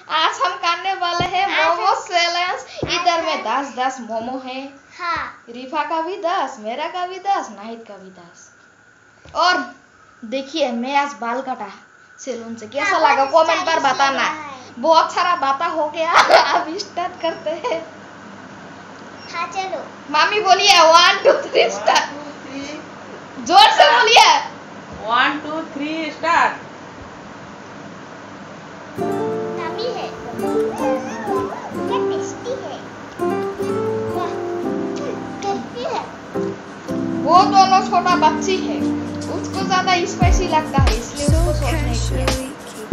आज हम खाने वाले हैं मोमो चैलेंज। इधर में 10 मोमो है। हाँ। रिफा का भी 10, मेरा का भी 10, नाहिद का भी 10। और देखिए मैं आज बाल काटा सैलून से, कैसा लगा कमेंट पर बताना। बहुत सारा बातें हो गया। अब स्टार्ट करते हैं। हाँ चलो। मामी बोलिए 1 2 3 स्टार्ट। जोर से बोलिए 1 2 3 स्टार्ट। तभी है क्या टेस्टी है। वाह टेस्टी है। वो दोनों छोटा बच्ची है, उसको ज्यादा स्पाइसी लगता है इसलिए उसको सॉस नहीं किया।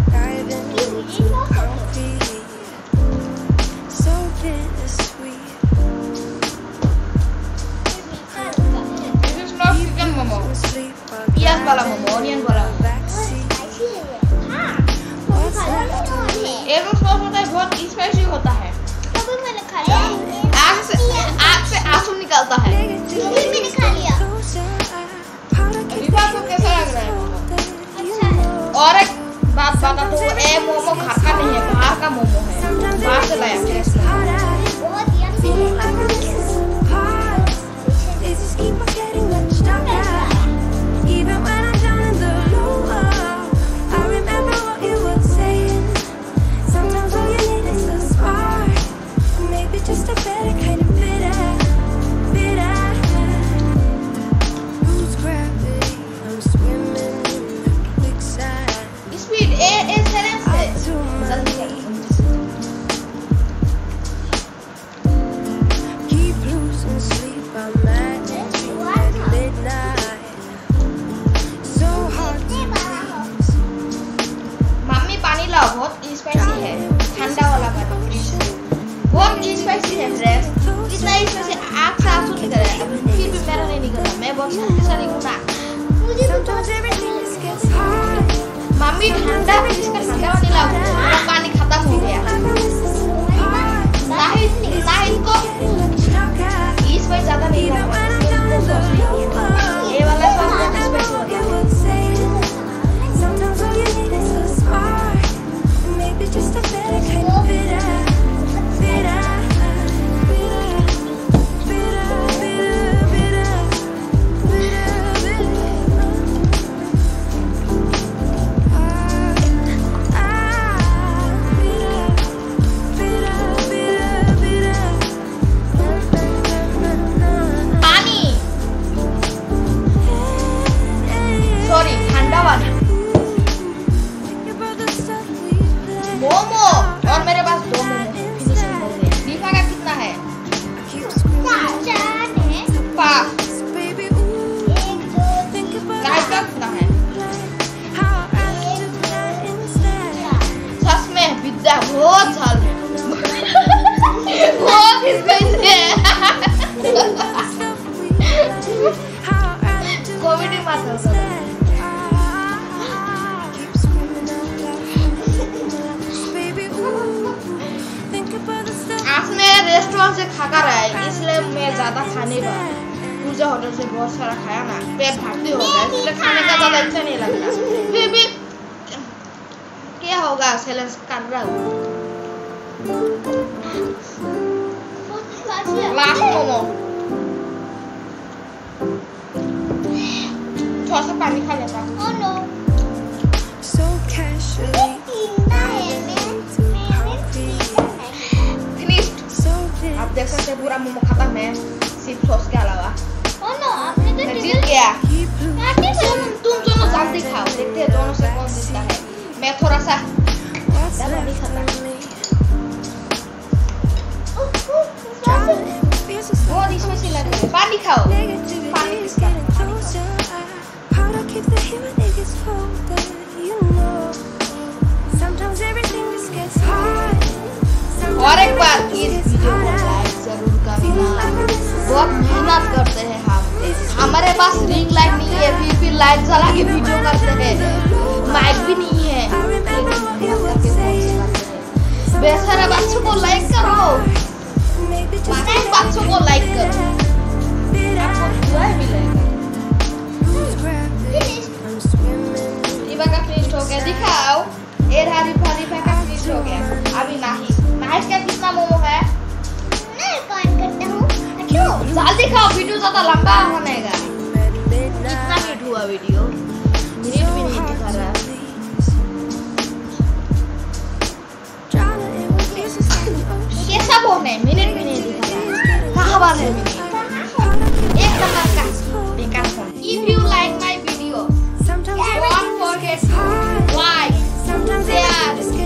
चिकन मोमो, प्याज वाला मोमो, ऑनियन वाला। एक सॉस होता है बहुत स्पाइसी होता है। कभी मैंने खाया आग से आंसू निकलता है। कभी मैंने खा लिया। रिफा को कैसा लग रहा है मोमो? अच्छा है। और एक बात बता तो ये मोमो घर का नहीं है, बाहर का मोमो है, बाहर से लाया है। बहुत यम्मी है। बहुत स्पाइसी है, ठंडा वाला पानी बहुत स्पाइसी है फ्रेंड्स। इतना स्पाइसी आग से आंसू निकल रहा है, फिर भी मेरा नहीं निकल रहा। मैं बहुत शक्तिशाली हूँ ना। मम्मी ठंडा इसका ठंडा पानी लाओ, मेरा पानी खत्म हो गया। नाहिद को स्पाइस ज्यादा नहीं लगता, ये वाला सॉस बहुत स्पाइसी हो गया। Just a better kind of bitter. पानी सॉरी ठंडा वाला मोमो। और मेरे पास 2 मोमो फिनिशिंग हो गए। रिफा का कितना है? 5। नाहिद का कितना है? सच में विद्या बहुत साल बहुत स्पाइसी है। कॉमेडी मत करो। रेस्टोरेंट से खाकर आए इसलिए मैं ज्यादा खाने का पूजा होटल से बहुत सारा खाया ना, पेट भर्ती हो गया इसलिए खाने का ज्यादा इच्छा नहीं लगता। फिर भी क्या होगा, चैलेंज कर रहा हूँ। लास्ट मोमो थोड़ा सा पानी खा लेता हूँ। आप देख सकते हैं पूरा मोमो खत्म है सिर्फ सॉस के अलावा। आपने तो मैं जीत गया। तुम दोनों जल्दी खाओ, देखते हैं दोनों से कौन जीतता है। मैं थोड़ा सा नहीं खाता, बहुत इसमें से लग रहा है। पानी खाओ, पानी किसका? और एक बात, इस वीडियो को लाइक जरूर करना। बहुत मेहनत करते हैं हम, हमारे पास रिंग लाइट नहीं है, फिर लाइट जला के वीडियो करते हैं। माइक भी नहीं है, बेचारे बच्चों को लाइक करो, बच्चों को लाइक करो, आपको दुआ मिलेगा। रिफा का फिनिश हो गया, दिखाओ। रिफा का फिनिश हो गया। अभी नाहिद का कितना मोमो है? मैं रिकॉर्ड करता हूँ। हटो। जल्दी खाओ, वीडियो ज्यादा लंबा बनेगा। कितना मिनट हुआ वीडियो? मिनट भी नहीं दिखा रहा। कैसा बोल रहे? मिनट भी नहीं दिखा रहा। कहाँ बार है मिनट? एक नंबर का बेकार phone. If you like my video, don't forget to like, share,